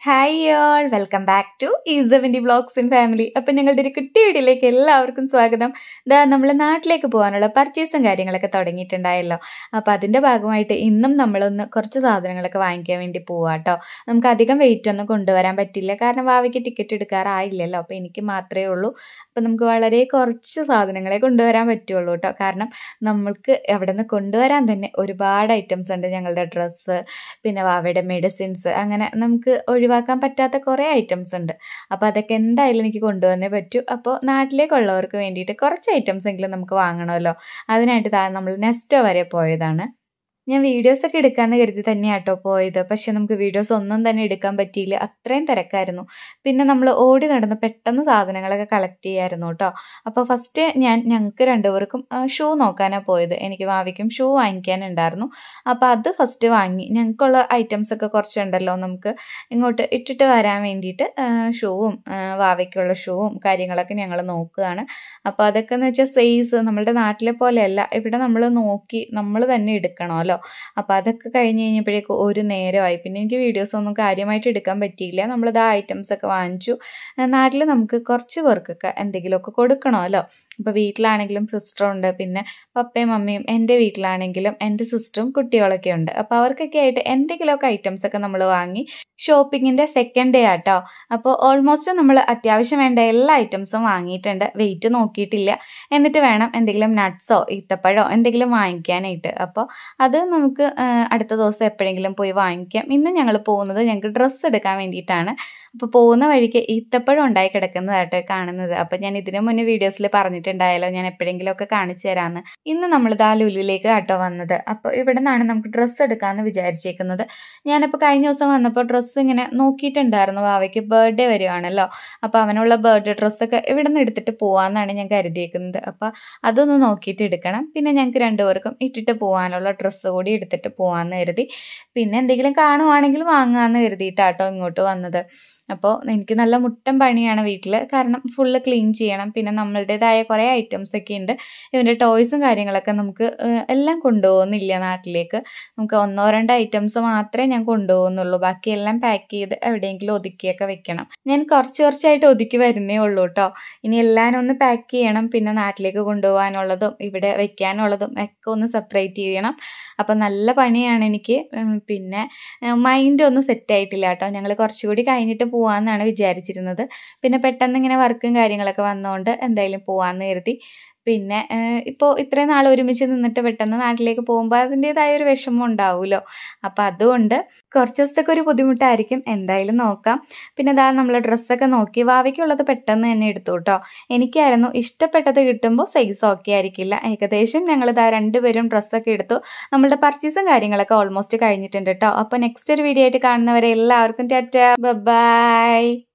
Hi all welcome back to ഈസവൻറ്റി vlogs in family. അപ്പം ഞങ്ങളുടെ ഒരു കുട്ടി വീഡിയോയിലേക്ക് എല്ലാവർക്കും സ്വാഗതം. നമ്മൾ നാട്ടിലേക്ക് പോകാനുള്ള പർച്ചേസും കാര്യങ്ങളൊക്കെ തുടങ്ങിയിട്ടുണ്ടായല്ലോ. അപ്പോൾ അതിൻ്റെ ഭാഗമായിട്ട് ഇന്നും നമ്മളൊന്ന് കുറച്ച് സാധനങ്ങളൊക്കെ വാങ്ങിക്കാൻ വേണ്ടി പോവാം കേട്ടോ. നമുക്ക് അധികം വെയിറ്റ് ഒന്നും കൊണ്ടുവരാൻ പറ്റില്ല, കാരണം ഭാവിക്ക് ടിക്കറ്റ് എടുക്കാറായില്ലല്ലോ. അപ്പോൾ എനിക്ക് മാത്രമേ ഉള്ളൂ. അപ്പോൾ നമുക്ക് വളരെ കുറച്ച് സാധനങ്ങളെ കൊണ്ടുവരാൻ പറ്റുള്ളൂ കേട്ടോ. കാരണം നമ്മൾക്ക് അവിടെ നിന്ന് കൊണ്ടുവരാൻ തന്നെ ഒരുപാട് ഐറ്റംസ് ഉണ്ട്. ഞങ്ങളുടെ ഡ്രസ്സ്, പിന്നെ ഭാവിയുടെ മെഡിസിൻസ്, അങ്ങനെ നമുക്ക് ഒഴിവാക്കാൻ പറ്റാത്ത കുറേ ഐറ്റംസ് ഉണ്ട്. അപ്പോൾ അതൊക്കെ എന്തായാലും എനിക്ക് കൊണ്ടുവന്നേ പറ്റൂ. അപ്പോൾ നാട്ടിലേക്കുള്ളവർക്ക് വേണ്ടിയിട്ട് കുറച്ച് ഐറ്റംസ് എങ്കിലും നമുക്ക് വാങ്ങണമല്ലോ. അതിനായിട്ട് നമ്മൾ നെസ്റ്റോ വരെ പോയതാണ്. ഞാൻ വീഡിയോസൊക്കെ എടുക്കാമെന്ന് കരുതി തന്നെയാട്ടോ പോയത്. പക്ഷെ നമുക്ക് വീഡിയോസ് ഒന്നും തന്നെ എടുക്കാൻ പറ്റിയില്ല, അത്രയും തിരക്കായിരുന്നു. പിന്നെ നമ്മൾ ഓടി നടന്ന് പെട്ടെന്ന് സാധനങ്ങളൊക്കെ കളക്ട് ചെയ്യായിരുന്നു കേട്ടോ. അപ്പോൾ ഫസ്റ്റ് ഞങ്ങൾക്ക് രണ്ടുപേർക്കും ഷൂ നോക്കാനാണ് പോയത്. എനിക്ക് ഭാവിക്കും ഷൂ വാങ്ങിക്കാനുണ്ടായിരുന്നു. അപ്പോൾ അത് ഫസ്റ്റ് വാങ്ങി. ഞങ്ങൾക്കുള്ള ഐറ്റംസൊക്കെ കുറച്ചുണ്ടല്ലോ, നമുക്ക് ഇങ്ങോട്ട് ഇട്ടിട്ട് വരാൻ വേണ്ടിയിട്ട് ഷൂവും ഭാവിക്കുള്ള ഷൂവും കാര്യങ്ങളൊക്കെ ഞങ്ങൾ നോക്കുകയാണ്. അപ്പോൾ അതൊക്കെ എന്ന് വെച്ചാൽ സൈസ് നമ്മളുടെ നാട്ടിലെ പോലെയല്ല, ഇവിടെ നമ്മൾ നോക്കി നമ്മൾ തന്നെ എടുക്കണമല്ലോ. അപ്പോൾ അതൊക്കെ കഴിഞ്ഞ് കഴിഞ്ഞപ്പോഴേക്കും ഒരു നേരമായി. പിന്നെ എനിക്ക് വീഡിയോസ് ഒന്നും കാര്യമായിട്ട് എടുക്കാൻ പറ്റിയില്ല. നമ്മളിത് ആ ഐറ്റംസൊക്കെ വാങ്ങിച്ചു. നാട്ടിൽ നമുക്ക് കുറച്ച് പേർക്കൊക്കെ എന്തെങ്കിലുമൊക്കെ കൊടുക്കണമല്ലോ. ഇപ്പോൾ വീട്ടിലാണെങ്കിലും സിസ്റ്ററുണ്ട്, പിന്നെ പപ്പയും മമ്മിയും, എൻ്റെ വീട്ടിലാണെങ്കിലും എൻ്റെ സിസ്റ്ററും കുട്ടികളൊക്കെ ഉണ്ട്. അപ്പോൾ അവർക്കൊക്കെ ആയിട്ട് എന്തെങ്കിലുമൊക്കെ ഐറ്റംസൊക്കെ നമ്മൾ വാങ്ങി. ഷോപ്പിങ്ങിൻ്റെ സെക്കൻഡ് ഡേ ആട്ടോ. അപ്പോൾ ഓൾമോസ്റ്റ് നമ്മൾ അത്യാവശ്യം വേണ്ട എല്ലാ ഐറ്റംസും വാങ്ങിയിട്ടുണ്ട്. വെയിറ്റ് നോക്കിയിട്ടില്ല. എന്നിട്ട് വേണം എന്തെങ്കിലും നട്ട്സോ ഈത്തപ്പഴമോ എന്തെങ്കിലും വാങ്ങിക്കാനായിട്ട്. അപ്പോൾ അത് നമുക്ക് അടുത്ത ദിവസം എപ്പോഴെങ്കിലും പോയി വാങ്ങിക്കാം. ഇന്ന് ഞങ്ങൾ പോകുന്നത് ഞങ്ങൾക്ക് ഡ്രസ്സ് എടുക്കാൻ വേണ്ടിയിട്ടാണ്. അപ്പോൾ പോകുന്ന വഴിക്ക് ഈത്തപ്പഴം ഉണ്ടായി കിടക്കുന്നതായിട്ടോ കാണുന്നത്. അപ്പോൾ ഞാൻ ഇതിനു മുന്നേ വീഡിയോസിൽ പറഞ്ഞിട്ടുണ്ടായാലോ, ഞാൻ എപ്പോഴെങ്കിലുമൊക്കെ കാണിച്ചു തരാമെന്ന്. ഇന്ന് നമ്മളിത് ആ ലുലുവിലേക്ക് ആട്ടോ വന്നത്. അപ്പോൾ ഇവിടെ നിന്നാണ് നമുക്ക് ഡ്രസ്സ് എടുക്കാമെന്ന് വിചാരിച്ചേക്കുന്നത്. ഞാനപ്പോൾ കഴിഞ്ഞ ദിവസം വന്നപ്പോൾ ഡ്രസ്സ് ഇങ്ങനെ നോക്കിയിട്ടുണ്ടായിരുന്നു. ഭാവയ്ക്ക് ബർത്ത്ഡേ വരുവാണല്ലോ. അപ്പോൾ അവനുള്ള ബർത്ത്ഡേ ഡ്രസ്സൊക്കെ ഇവിടെ നിന്ന് എടുത്തിട്ട് പോകാമെന്നാണ് ഞാൻ കരുതിയേക്കുന്നത്. അപ്പോൾ അതൊന്ന് നോക്കിയിട്ട് എടുക്കണം. പിന്നെ ഞങ്ങൾക്ക് രണ്ടുപേർക്കും ഇട്ടിട്ട് പോകാനുള്ള ഡ്രസ്സ് കൂടി എടുത്തിട്ട് പോകാമെന്ന് കരുതി. പിന്നെ എന്തെങ്കിലും കാണുവാണെങ്കിൽ വാങ്ങാമെന്ന് കരുതിയിട്ടാട്ടോ ഇങ്ങോട്ട് വന്നത്. അപ്പോൾ എനിക്ക് നല്ല മുട്ടൻ പണിയാണ് വീട്ടിൽ, കാരണം ഫുള്ള് ക്ലീൻ ചെയ്യണം. പിന്നെ നമ്മളുടേതായ കുറേ ഐറ്റംസ് ഒക്കെ ഉണ്ട്. ഇവൻ്റെ ടോയ്സും കാര്യങ്ങളൊക്കെ നമുക്ക് എല്ലാം കൊണ്ടുപോകുന്നില്ല നാട്ടിലേക്ക്. നമുക്ക് 1-2 ഐറ്റംസ് മാത്രമേ ഞാൻ കൊണ്ടുപോകുന്നുള്ളൂ. ബാക്കിയെല്ലാം പാക്ക് ചെയ്ത് എവിടെയെങ്കിലും ഒതുക്കിയൊക്കെ വെക്കണം. ഞാൻ കുറച്ചായിട്ട് ഒതുക്കി വരുന്നേ ഉള്ളൂ കേട്ടോ. ഇനി എല്ലാം ഒന്ന് പാക്ക് ചെയ്യണം. പിന്നെ നാട്ടിലേക്ക് കൊണ്ടുപോകാനുള്ളതും ഇവിടെ വെക്കാനുള്ളതും ഒക്കെ ഒന്ന് സെപ്പറേറ്റ് ചെയ്യണം. അപ്പം നല്ല പണിയാണ് എനിക്ക്. പിന്നെ മൈൻഡ് ഒന്നും സെറ്റായിട്ടില്ല കേട്ടോ. ഞങ്ങൾ കുറച്ചുകൂടി കഴിഞ്ഞിട്ട് പോകാമെന്നാണ് വിചാരിച്ചിരുന്നത്. പിന്നെ പെട്ടെന്ന് ഇങ്ങനെ വർക്കും കാര്യങ്ങളൊക്കെ വന്നതുകൊണ്ട് എന്തായാലും പോകാമെന്ന് കരുതി. പിന്നെ ഇപ്പോൾ ഇത്രയും നാൾ ഒരുമിച്ച് നിന്നിട്ട് പെട്ടെന്ന് നാട്ടിലേക്ക് പോകുമ്പോൾ അതിൻ്റേതായ ഒരു വിഷമം ഉണ്ടാവുമല്ലോ. അപ്പോൾ അതുകൊണ്ട് കുറച്ച് ദിവസത്തേക്ക് ഒരു ബുദ്ധിമുട്ടായിരിക്കും. എന്തായാലും നോക്കാം. പിന്നെ നമ്മൾ ഡ്രസ്സൊക്കെ നോക്കി. ഭാവിക്കുള്ളത് പെട്ടെന്ന് തന്നെ എടുത്തു കേട്ടോ. എനിക്കായിരുന്നു ഇഷ്ടപ്പെട്ടത് കിട്ടുമ്പോൾ സൈസ് ഓക്കെ ആയിരിക്കില്ല. ഏകദേശം ഞങ്ങൾ രണ്ടുപേരും ഡ്രസ്സൊക്കെ എടുത്തു. നമ്മളുടെ പർച്ചേസും കാര്യങ്ങളൊക്കെ ഓൾമോസ്റ്റ് കഴിഞ്ഞിട്ടുണ്ട് കേട്ടോ. അപ്പോൾ നെക്സ്റ്റ് ഒരു വീഡിയോ ആയിട്ട് കാണുന്നവരെ എല്ലാവർക്കും ടാറ്റാ, ബൈ.